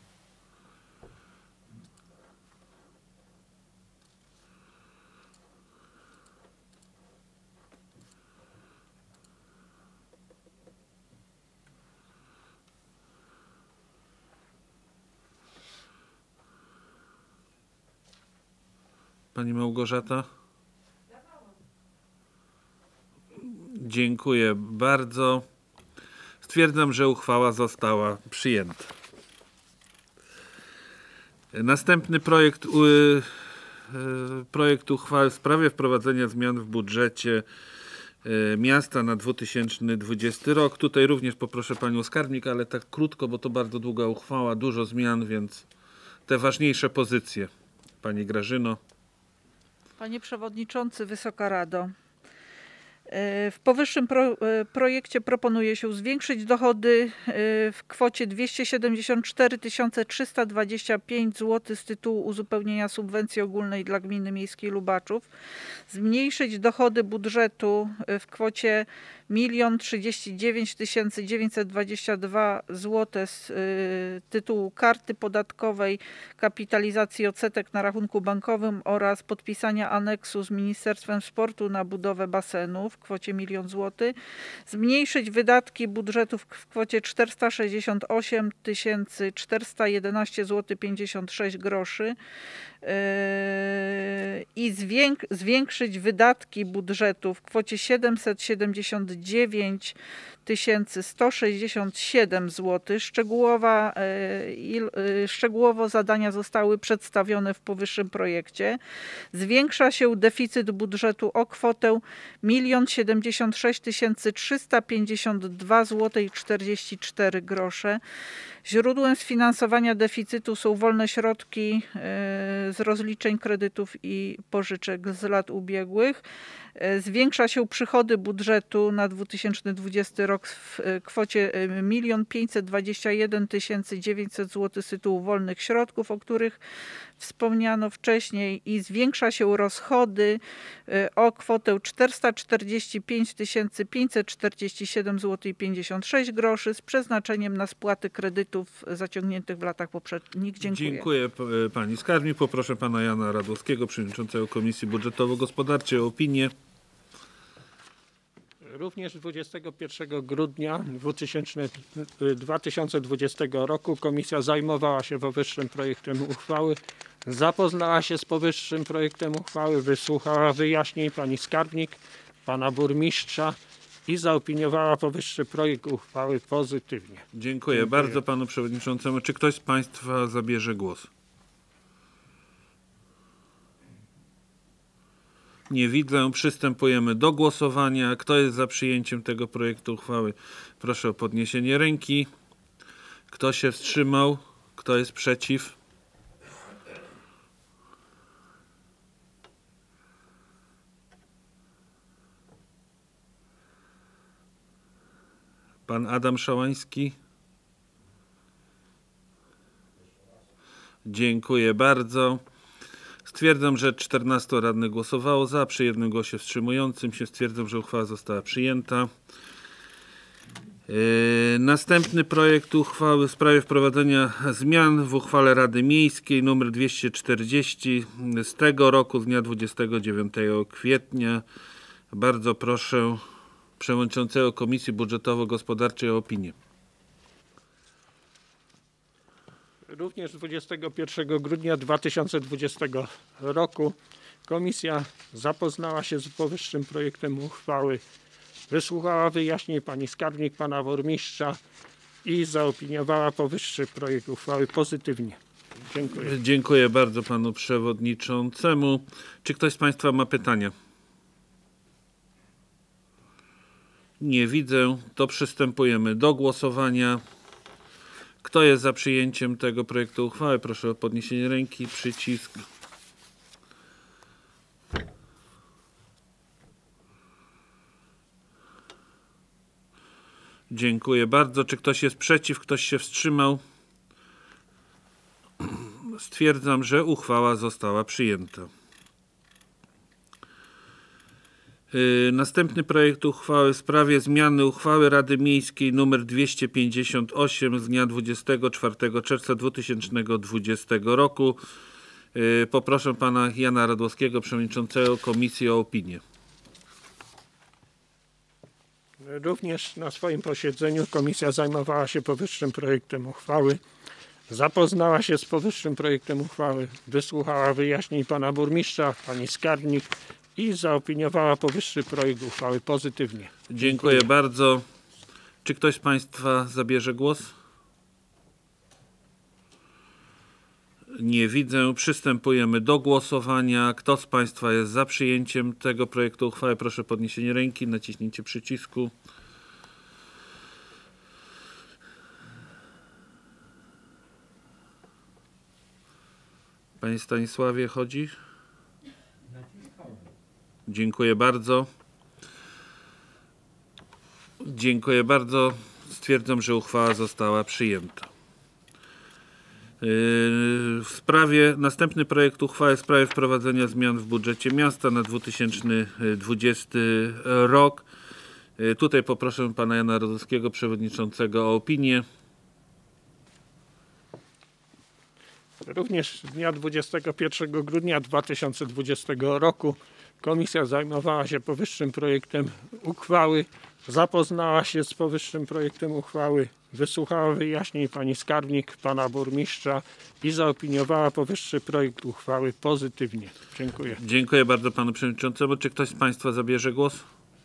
A: Pani Małgorzata? Dziękuję bardzo. Stwierdzam, że uchwała została przyjęta. Następny projekt, yy, projekt uchwały w sprawie wprowadzenia zmian w budżecie yy, miasta na dwa tysiące dwudziesty rok. Tutaj również poproszę panią skarbnik, ale tak krótko, bo to bardzo długa uchwała, dużo zmian, więc te ważniejsze pozycje. Pani Grażyno.
G: Panie Przewodniczący, Wysoka Rado. W powyższym pro, projekcie proponuje się zwiększyć dochody w kwocie dwieście siedemdziesiąt cztery tysiące trzysta dwadzieścia pięć złotych z tytułu uzupełnienia subwencji ogólnej dla Gminy Miejskiej Lubaczów, zmniejszyć dochody budżetu w kwocie milion trzydzieści dziewięć tysięcy dziewięćset dwadzieścia dwa złote z tytułu karty podatkowej, kapitalizacji odsetek na rachunku bankowym oraz podpisania aneksu z Ministerstwem Sportu na budowę basenów w kwocie milion złotych. Zmniejszyć wydatki budżetu w kwocie czterysta sześćdziesiąt osiem tysięcy czterysta jedenaście złotych pięćdziesiąt sześć groszy i zwiększyć wydatki budżetu w kwocie siedemset siedemdziesiąt dziewięć tysięcy sto sześćdziesiąt siedem złotych. Szczegółowa, szczegółowo zadania zostały przedstawione w powyższym projekcie. Zwiększa się deficyt budżetu o kwotę milion siedemdziesiąt sześć tysięcy trzysta pięćdziesiąt dwa złote i czterdzieści cztery grosze. Źródłem sfinansowania deficytu są wolne środki z rozliczeń kredytów i pożyczek z lat ubiegłych. Zwiększa się przychody budżetu na dwa tysiące dwudziesty rok w kwocie milion pięćset dwadzieścia jeden tysięcy dziewięćset złotych z tytułu wolnych środków, o których wspomniano wcześniej, i zwiększa się rozchody o kwotę czterysta czterdzieści pięć tysięcy pięćset czterdzieści siedem złotych i pięćdziesiąt sześć groszy z przeznaczeniem na spłaty kredytów zaciągniętych w latach poprzednich. Dziękuję.
A: Dziękuję pani skarbnik. Poproszę pana Jana Radłowskiego, przewodniczącego Komisji Budżetowo-Gospodarczej, o opinię.
C: Również dwudziestego pierwszego grudnia dwa tysiące dwudziestego roku komisja zajmowała się powyższym projektem uchwały, zapoznała się z powyższym projektem uchwały, wysłuchała wyjaśnień pani skarbnik, pana burmistrza i zaopiniowała powyższy projekt uchwały pozytywnie.
A: Dziękuję,
C: Dziękuję
A: bardzo panu przewodniczącemu. Czy ktoś z państwa zabierze głos? Nie widzę. Przystępujemy do głosowania. Kto jest za przyjęciem tego projektu uchwały? Proszę o podniesienie ręki. Kto się wstrzymał? Kto jest przeciw? Pan Adam Szałański. Dziękuję bardzo. Stwierdzam, że czternastu radnych głosowało za, przy jednym głosie wstrzymującym się. Stwierdzam, że uchwała została przyjęta. Yy, następny projekt uchwały w sprawie wprowadzenia zmian w uchwale Rady Miejskiej nr dwieście czterdzieści z tego roku, z dnia dwudziestego dziewiątego kwietnia. Bardzo proszę przewodniczącego Komisji Budżetowo-Gospodarczej o opinię.
C: Również dwudziestego pierwszego grudnia dwa tysiące dwudziestego roku komisja zapoznała się z powyższym projektem uchwały, wysłuchała wyjaśnień pani skarbnik, pana burmistrza i zaopiniowała powyższy projekt uchwały pozytywnie. Dziękuję.
A: Dziękuję bardzo panu przewodniczącemu. Czy ktoś z państwa ma pytania? Nie widzę. To przystępujemy do głosowania. Kto jest za przyjęciem tego projektu uchwały? Proszę o podniesienie ręki, przycisk. Dziękuję bardzo. Czy ktoś jest przeciw? Ktoś się wstrzymał? Stwierdzam, że uchwała została przyjęta. Następny projekt uchwały w sprawie zmiany uchwały Rady Miejskiej nr dwieście pięćdziesiąt osiem z dnia dwudziestego czwartego czerwca dwa tysiące dwudziestego roku. Poproszę pana Jana Radłowskiego, przewodniczącego komisji, o opinię.
C: Również na swoim posiedzeniu komisja zajmowała się powyższym projektem uchwały. Zapoznała się z powyższym projektem uchwały, wysłuchała wyjaśnień pana burmistrza, pani skarbnik i zaopiniowała powyższy projekt uchwały pozytywnie.
A: Dziękuję,
C: Dziękuję
A: bardzo. Czy ktoś z państwa zabierze głos? Nie widzę. Przystępujemy do głosowania. Kto z państwa jest za przyjęciem tego projektu uchwały? Proszę o podniesienie ręki, naciśnięcie przycisku. Panie Stanisławie, chodzi? Dziękuję bardzo. Dziękuję bardzo. Stwierdzam, że uchwała została przyjęta. W sprawie, następny projekt uchwały w sprawie wprowadzenia zmian w budżecie miasta na dwa tysiące dwudziesty rok. Tutaj poproszę pana Jana Radowskiego, przewodniczącego, o opinię.
C: Również dnia dwudziestego pierwszego grudnia dwa tysiące dwudziestego roku komisja zajmowała się powyższym projektem uchwały, zapoznała się z powyższym projektem uchwały, wysłuchała wyjaśnień pani skarbnik, pana burmistrza i zaopiniowała powyższy projekt uchwały pozytywnie. Dziękuję.
A: Dziękuję bardzo panu przewodniczącemu. Czy ktoś z państwa zabierze głos?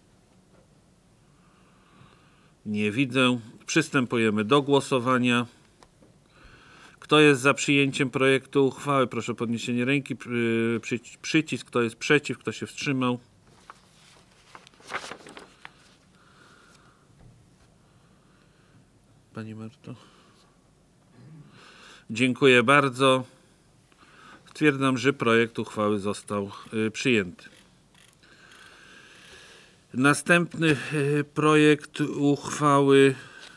A: Nie widzę. Przystępujemy do głosowania. Kto jest za przyjęciem projektu uchwały? Proszę o podniesienie ręki, przycisk. Kto jest przeciw? Kto się wstrzymał? Pani Marto. Dziękuję bardzo. Stwierdzam, że projekt uchwały został przyjęty. Następny projekt uchwały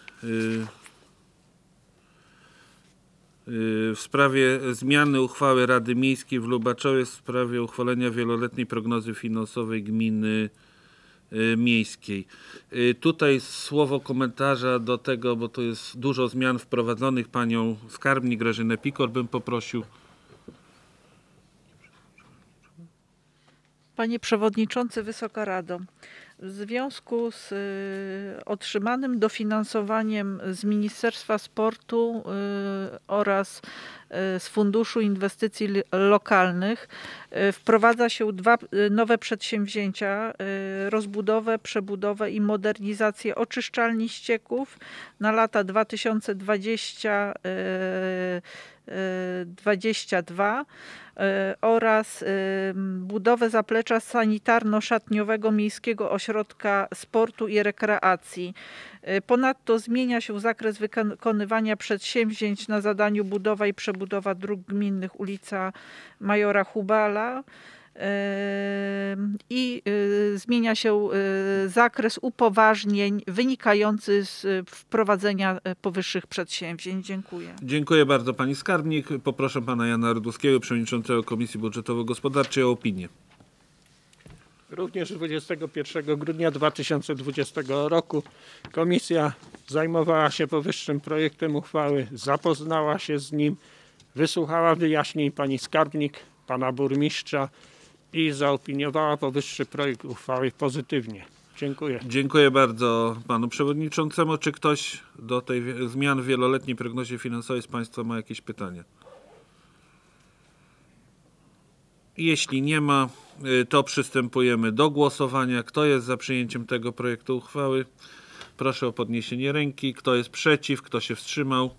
A: w sprawie zmiany uchwały Rady Miejskiej w Lubaczowie w sprawie uchwalenia wieloletniej prognozy finansowej gminy miejskiej. Tutaj słowo komentarza do tego, bo to jest dużo zmian wprowadzonych, panią skarbnik Grażynę Pikor bym poprosił.
G: Panie Przewodniczący, Wysoka Rado, w związku z y, otrzymanym dofinansowaniem z Ministerstwa Sportu y, oraz y, z Funduszu Inwestycji Lokalnych y, wprowadza się dwa y, nowe przedsięwzięcia, y, rozbudowę, przebudowę i modernizację oczyszczalni ścieków na lata dwa tysiące dwudziesty dwudziesty drugi oraz budowę zaplecza sanitarno-szatniowego Miejskiego Ośrodka Sportu i Rekreacji. Ponadto zmienia się zakres wykonywania przedsięwzięć na zadaniu budowa i przebudowa dróg gminnych ulica Majora Hubala i zmienia się zakres upoważnień wynikający z wprowadzenia powyższych przedsięwzięć. Dziękuję.
A: Dziękuję bardzo pani skarbnik. Poproszę pana Jana Radłowskiego, przewodniczącego Komisji Budżetowo-Gospodarczej, o opinię.
C: Również dwudziestego pierwszego grudnia dwa tysiące dwudziestego roku komisja zajmowała się powyższym projektem uchwały, zapoznała się z nim, wysłuchała wyjaśnień pani skarbnik, pana burmistrza i zaopiniowała powyższy projekt uchwały pozytywnie. Dziękuję.
A: Dziękuję bardzo panu przewodniczącemu. Czy ktoś do tej zmian w wieloletniej prognozie finansowej z państwa ma jakieś pytania? Jeśli nie ma, to przystępujemy do głosowania. Kto jest za przyjęciem tego projektu uchwały? Proszę o podniesienie ręki. Kto jest przeciw? Kto się wstrzymał?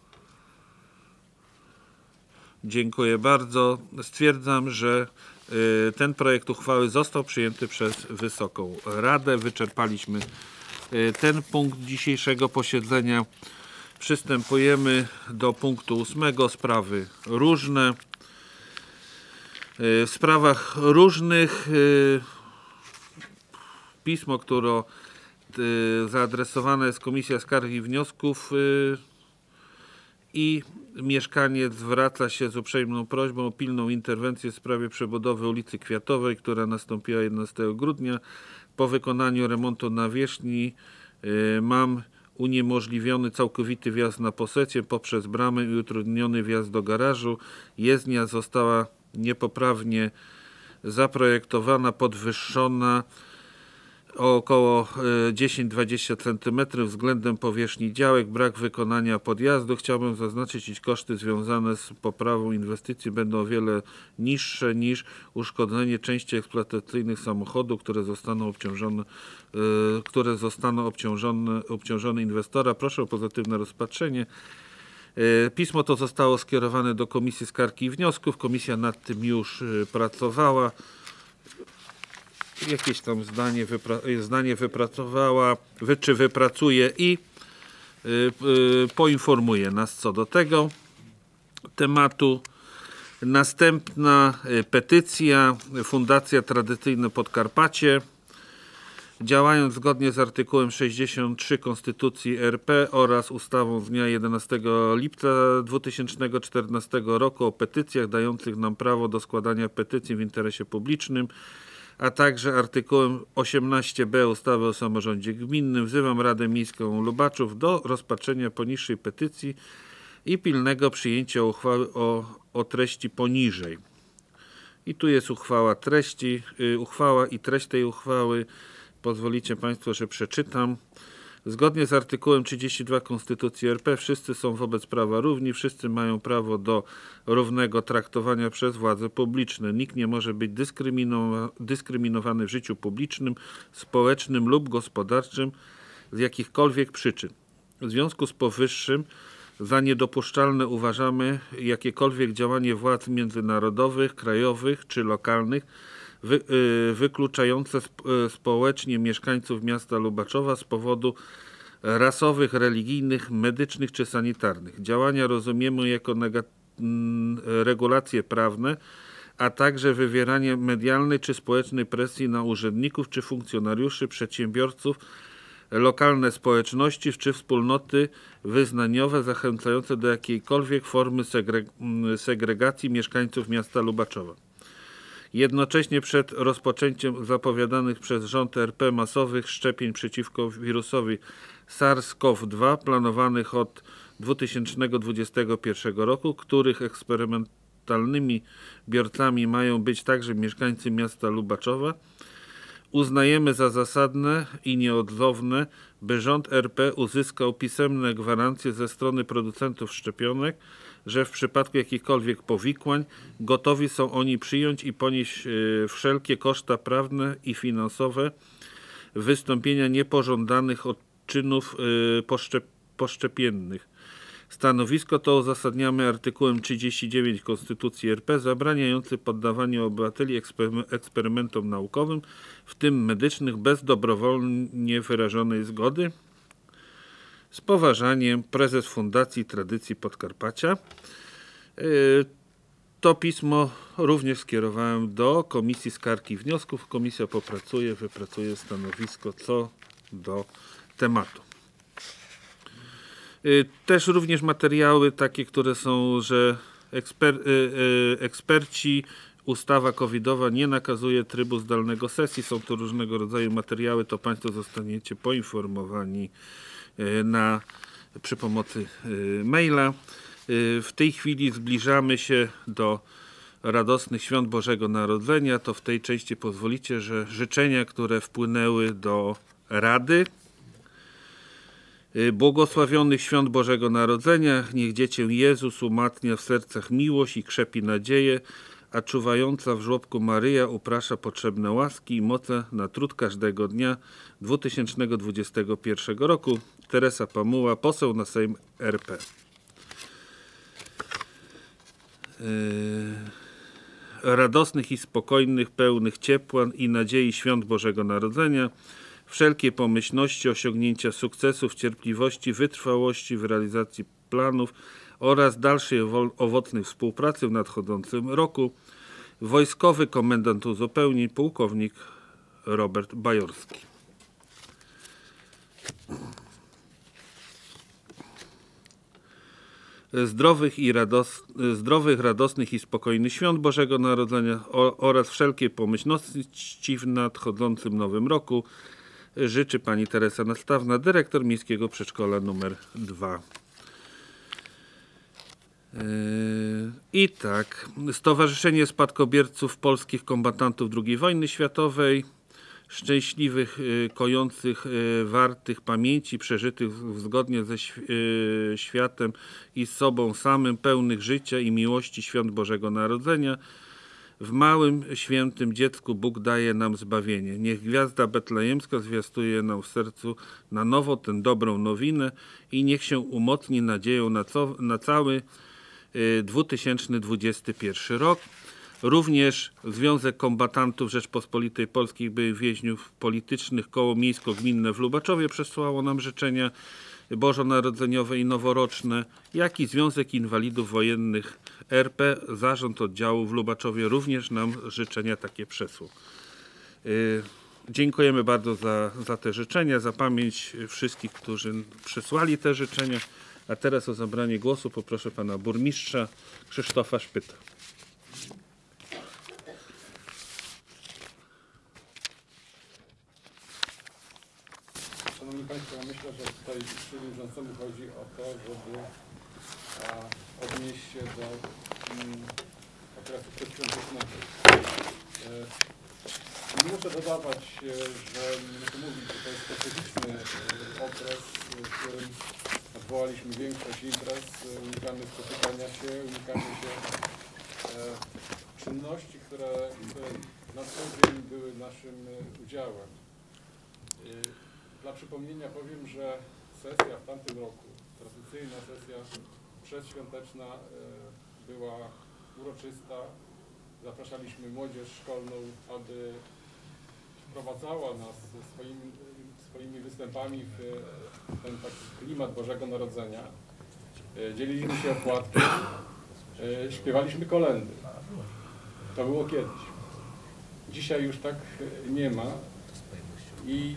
A: Dziękuję bardzo. Stwierdzam, że ten projekt uchwały został przyjęty przez Wysoką Radę. Wyczerpaliśmy ten punkt dzisiejszego posiedzenia. Przystępujemy do punktu ósmego. Sprawy różne. W sprawach różnych pismo, które zaadresowane jest Komisja Skarg i Wniosków i mieszkaniec zwraca się z uprzejmą prośbą o pilną interwencję w sprawie przebudowy ulicy Kwiatowej, która nastąpiła jedenastego grudnia. Po wykonaniu remontu nawierzchni y, mam uniemożliwiony całkowity wjazd na posecie poprzez bramę i utrudniony wjazd do garażu. Jezdnia została niepoprawnie zaprojektowana, podwyższona o około dziesięć do dwudziestu centymetrów względem powierzchni działek, brak wykonania podjazdu. Chciałbym zaznaczyć, iż koszty związane z poprawą inwestycji będą o wiele niższe niż uszkodzenie części eksploatacyjnych samochodu, które zostaną obciążone, yy, które zostaną obciążone, obciążone inwestora. Proszę o pozytywne rozpatrzenie. Yy, pismo to zostało skierowane do Komisji Skarg i Wniosków. Komisja nad tym już yy, pracowała. Jakieś tam zdanie, wypra- zdanie wypracowała, wy, czy wypracuje i y, y, poinformuje nas co do tego tematu. Następna y, petycja, Fundacja Tradycyjne Podkarpacie. Działając zgodnie z artykułem sześćdziesiąt trzy Konstytucji R P oraz ustawą z dnia jedenastego lipca dwa tysiące czternastego roku o petycjach dających nam prawo do składania petycji w interesie publicznym, a także artykułem osiemnaście b ustawy o samorządzie gminnym, wzywam Radę Miejską Lubaczów do rozpatrzenia poniższej petycji i pilnego przyjęcia uchwały o, o treści poniżej. I tu jest uchwała treści, y, uchwała i treść tej uchwały. Pozwolicie Państwo, że przeczytam. Zgodnie z artykułem trzydziestym drugim Konstytucji R P wszyscy są wobec prawa równi, wszyscy mają prawo do równego traktowania przez władze publiczne. Nikt nie może być dyskryminowa- dyskryminowany w życiu publicznym, społecznym lub gospodarczym z jakichkolwiek przyczyn. W związku z powyższym za niedopuszczalne uważamy jakiekolwiek działanie władz międzynarodowych, krajowych czy lokalnych Wy, y, wykluczające sp, y, społecznie mieszkańców miasta Lubaczowa z powodu rasowych, religijnych, medycznych czy sanitarnych. Działania rozumiemy jako nega, mm, regulacje prawne, a także wywieranie medialnej czy społecznej presji na urzędników czy funkcjonariuszy, przedsiębiorców, lokalne społeczności czy wspólnoty wyznaniowe zachęcające do jakiejkolwiek formy segre, segregacji mieszkańców miasta Lubaczowa. Jednocześnie przed rozpoczęciem zapowiadanych przez rząd R P masowych szczepień przeciwko wirusowi SARS-CoV dwa planowanych od dwa tysiące dwudziestego pierwszego roku, których eksperymentalnymi biorcami mają być także mieszkańcy miasta Lubaczowa, uznajemy za zasadne i nieodzowne, by rząd R P uzyskał pisemne gwarancje ze strony producentów szczepionek, że w przypadku jakichkolwiek powikłań gotowi są oni przyjąć i ponieść y, wszelkie koszta prawne i finansowe wystąpienia niepożądanych odczynów y, poszczep, poszczepiennych. Stanowisko to uzasadniamy artykułem trzydziestym dziewiątym Konstytucji R P zabraniający poddawanie obywateli ekspery- eksperymentom naukowym, w tym medycznych, bez dobrowolnie wyrażonej zgody. Z poważaniem, prezes Fundacji Tradycji Podkarpacia. To pismo również skierowałem do Komisji Skarg i Wniosków. Komisja popracuje, wypracuje stanowisko co do tematu. Też również materiały takie, które są, że eksper, eksperci, ustawa covidowa nie nakazuje trybu zdalnego sesji. Są to różnego rodzaju materiały, to Państwo zostaniecie poinformowani na, przy pomocy maila. W tej chwili zbliżamy się do radosnych świąt Bożego Narodzenia. To w tej części pozwolicie, że życzenia, które wpłynęły do Rady. Błogosławionych świąt Bożego Narodzenia, niech Dziecię Jezus umacnia w sercach miłość i krzepi nadzieję, a czuwająca w żłobku Maryja uprasza potrzebne łaski i moce na trud każdego dnia dwa tysiące dwudziestego pierwszego roku. Teresa Pamuła, poseł na Sejm R P. Yy, radosnych i spokojnych, pełnych ciepła i nadziei świąt Bożego Narodzenia, wszelkiej pomyślności, osiągnięcia sukcesów, cierpliwości, wytrwałości w realizacji planów oraz dalszej owocnej współpracy w nadchodzącym roku. Wojskowy komendant uzupełnień, pułkownik Robert Bajorski. zdrowych, i rados, zdrowych, radosnych i spokojnych świąt Bożego Narodzenia o, oraz wszelkiej pomyślności w nadchodzącym nowym roku życzy pani Teresa Nastawna, dyrektor Miejskiego Przedszkola numer dwa. I tak, Stowarzyszenie Spadkobierców Polskich Kombatantów drugiej Wojny Światowej, szczęśliwych, kojących, wartych pamięci, przeżytych zgodnie ze światem i z sobą samym, pełnych życia i miłości świąt Bożego Narodzenia. W małym, świętym dziecku Bóg daje nam zbawienie. Niech gwiazda betlejemska zwiastuje nam w sercu na nowo tę dobrą nowinę i niech się umocni nadzieją na, co, na cały dwa tysiące dwudziesty pierwszy rok. Również Związek Kombatantów Rzeczpospolitej Polskiej byłych więźniów politycznych, koło miejsko-gminne w Lubaczowie przesłało nam życzenia bożonarodzeniowe i noworoczne, jak i Związek Inwalidów Wojennych R P, Zarząd Oddziału w Lubaczowie również nam życzenia takie przesłał. Yy, dziękujemy bardzo za, za te życzenia, za pamięć wszystkich, którzy przysłali te życzenia. A teraz o zabranie głosu poproszę pana burmistrza Krzysztofa Szpyta.
H: Szanowni Państwo, ja myślę, że tutaj przewodniczącemu chodzi o to, żeby a, odnieść się do mm, okresu przedświątecznego. E, nie muszę dodawać, że nie muszę mówić, że to jest specyficzny okres, w którym odwołaliśmy większość imprez, unikamy spotykania się, unikamy się e, czynności, które, które na co dzień były naszym udziałem. E, Dla przypomnienia powiem, że sesja w tamtym roku, tradycyjna sesja przedświąteczna e, była uroczysta. Zapraszaliśmy młodzież szkolną, aby wprowadzała nas swoimi, swoimi występami w ten taki klimat Bożego Narodzenia. E, dzieliliśmy się opłatkiem, e, śpiewaliśmy kolędy. To było kiedyś. Dzisiaj już tak nie ma. I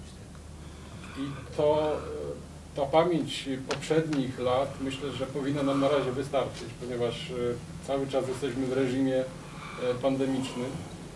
H: I to, ta pamięć poprzednich lat myślę, że powinna nam na razie wystarczyć, ponieważ cały czas jesteśmy w reżimie pandemicznym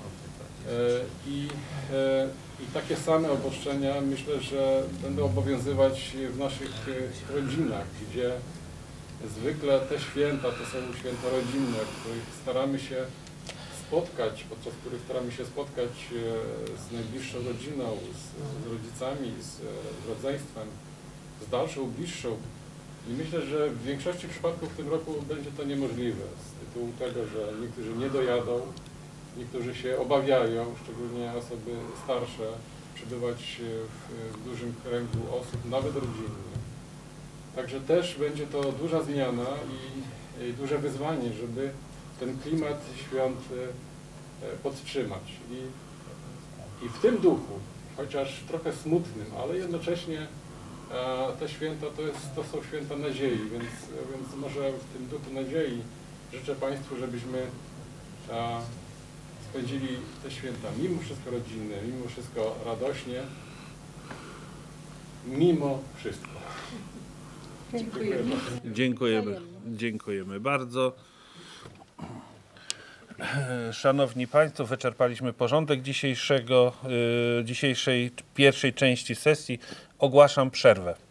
H: i, i takie same obostrzenia myślę, że będą obowiązywać w naszych rodzinach, gdzie zwykle te święta to są święta rodzinne, w których staramy się spotkać, podczas których staramy się spotkać z najbliższą rodziną, z, z rodzicami, z, z rodzeństwem, z dalszą, bliższą. I myślę, że w większości przypadków w tym roku będzie to niemożliwe z tytułu tego, że niektórzy nie dojadą, niektórzy się obawiają, szczególnie osoby starsze, przebywać w, w dużym kręgu osób, nawet rodzinnie. Także też będzie to duża zmiana i, i duże wyzwanie, żeby ten klimat świąt podtrzymać. I, I w tym duchu, chociaż trochę smutnym, ale jednocześnie te święta to, jest, to są święta nadziei, więc, więc może w tym duchu nadziei życzę Państwu, żebyśmy spędzili te święta mimo wszystko rodzinne, mimo wszystko radośnie, mimo wszystko.
D: Dziękujemy.
A: Dziękujemy, dziękujemy bardzo. Szanowni Państwo, wyczerpaliśmy porządek dzisiejszego, yy, dzisiejszej pierwszej części sesji. Ogłaszam przerwę.